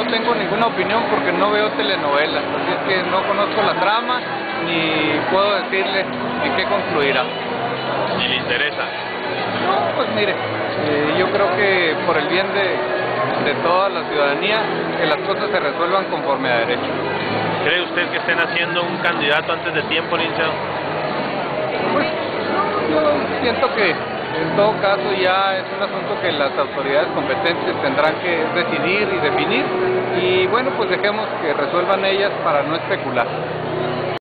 tengo ninguna opinión porque no veo telenovelas, así es que no conozco la trama ni puedo decirle en qué concluirá. ¿Ni le interesa? No, pues mire, yo creo que por el bien de toda la ciudadanía, que las cosas se resuelvan conforme a derecho. ¿Cree usted que estén haciendo un candidato antes de tiempo, licenciado? Pues yo siento que en todo caso ya es un asunto que las autoridades competentes tendrán que decidir y definir, y bueno, pues dejemos que resuelvan ellas para no especular.